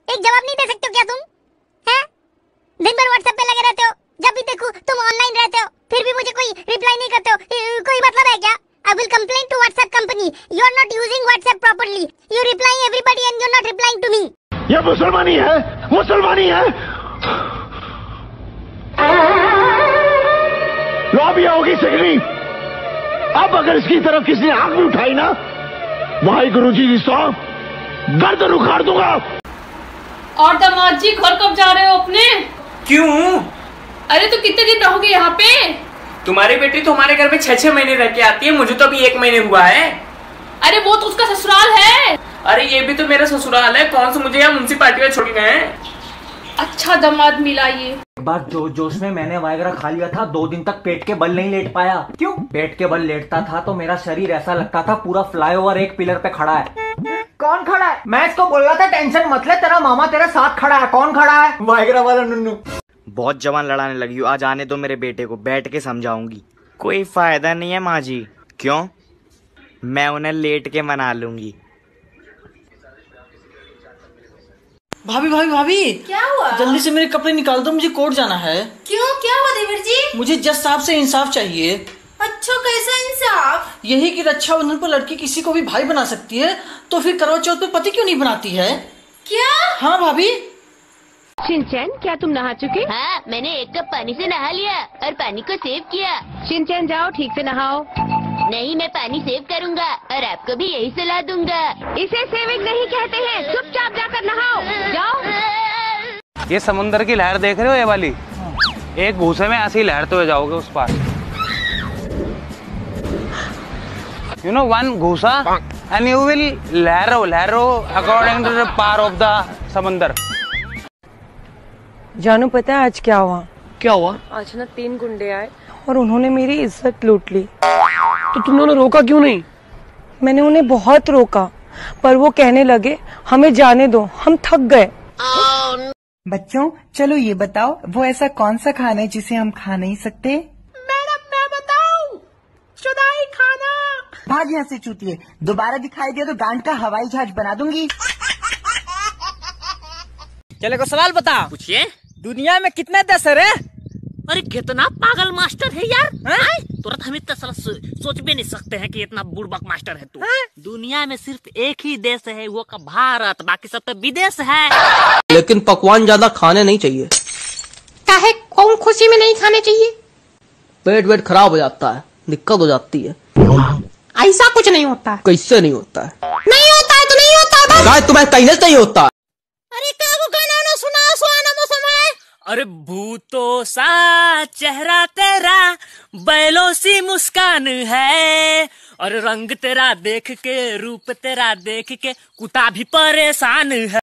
एक जवाब नहीं दे सकते हो क्या तुम? हैं? दिन भर व्हाट्सएप पे लगे रहते हो, जब भी देखो तुम ऑनलाइन रहते हो, फिर भी मुझे कोई रिप्लाई नहीं करते हो। कोई मतलब है क्या? I will complain to WhatsApp company. You are not using WhatsApp properly. You replying everybody and you're not replying to me. ये मुसलमानी है, मुसलमानी है। लॉबिया होगी सिगनी। अब अगर इसकी तरफ किसी ने आंख भी उठाई ना, वाहिगुरु जी की सौ गर्दन उखाड़ दूंगा। और दामाद जी घर कब जा रहे हो अपने? क्यों? अरे तो कितने दिन रहोगे यहाँ पे? तुम्हारी बेटी तो हमारे घर में 6-6 महीने रह के आती है, मुझे तो अभी 1 महीने हुआ है। अरे वो तो उसका ससुराल है। अरे ये भी तो मेरा ससुराल है, कौन सा मुझे यहाँ म्युनिसिपैलिटी में छोड़ के गए हैं। अच्छा दामाद मिला ये। एक बार जोश में मैंने वाइग्रा खा लिया था, 2 दिन तक पेट के बल नहीं लेट पाया। क्यों? पेट के बल लेटता था तो मेरा शरीर ऐसा लगता था पूरा फ्लाईओवर एक पिलर पे खड़ा है। कौन खड़ा है? मैं इसको बोल रहा था टेंशन मत ले, तेरा मामा तेरे साथ खड़ा है। कौन खड़ा है? वाइग्रा वाला नुन्नू। बहुत जवान लड़ाने लगी हो, आज आने दो मेरे बेटे को, बैठ के समझाऊंगी। कोई फायदा नहीं है माँ जी। क्यों? मैं उन्हें लेट के मना लूंगी। भाभी भाभी भाभी, क्या हुआ? जल्दी से मेरे कपड़े निकाल दो, मुझे कोर्ट जाना है। क्यों, क्या हुआ देवर जी? मुझे जज साहब से इंसाफ चाहिए। अच्छा, कैसा इंसाफ? यही कि रक्षाबंधन पर लड़की किसी को भी भाई बना सकती है, तो फिर करवा चौथ पे पति क्यों नहीं बनाती है? क्या? हाँ भाभी। शिनचैन, क्या तुम नहा चुके? हाँ, मैंने 1 कप पानी से नहा लिया और पानी को सेव किया। शिनचैन जाओ ठीक से नहाओ। नहीं, मैं पानी सेव करूँगा और आपको भी यही सलाह दूंगा। इसे सेविंग नहीं कहते हैं, चुपचाप जाकर नहाओ। जाओ। ये समुंदर की लहर देख रहे हो, ये वाली? एक घूसे में ऐसी लहरते हुए जाओगे उस पार। You know, one घूसा and you will लहरो according to the power of the समुंदर। जानू पता है आज क्या हुआ? क्या हुआ? आज ना 3 गुंडे आए और उन्होंने मेरी इज्जत लूट ली। तो तुमने रोका क्यों नहीं? मैंने उन्हें बहुत रोका, पर वो कहने लगे हमें जाने दो, हम थक गए। बच्चों चलो ये बताओ, वो ऐसा कौन सा खाना है जिसे हम खा नहीं सकते? मैडम मैं बताऊं? शुदाई खाना। भाग यहाँ से चूतिए, दोबारा दिखाई दिया तो गांड का हवाई जहाज बना दूंगी। चले को सवाल बता। पूछिए। दुनिया में कितने देश है? अरे कितना पागल मास्टर है यार। तुरंत हम इतना सोच भी नहीं सकते हैं कि इतना बुड़बक मास्टर है तू। दुनिया में सिर्फ एक ही देश है, वो का भारत, बाकी सब तो विदेश है। लेकिन पकवान ज्यादा खाने नहीं चाहिए। काहे? कौन खुशी में नहीं खाने चाहिए? पेट वेट खराब हो जाता है, दिक्कत हो जाती है। ऐसा कुछ नहीं होता है। कैसे नहीं होता है? नहीं होता है तो नहीं होता है। गाय तुम्हें कहने से ही होता है। अरे क्या को गाना ना सुना, सुहाना मौसम है। अरे भूतों सा चेहरा तेरा, बैलों सी मुस्कान है, और रंग तेरा देख के, रूप तेरा देख के, कुत्ता भी परेशान है।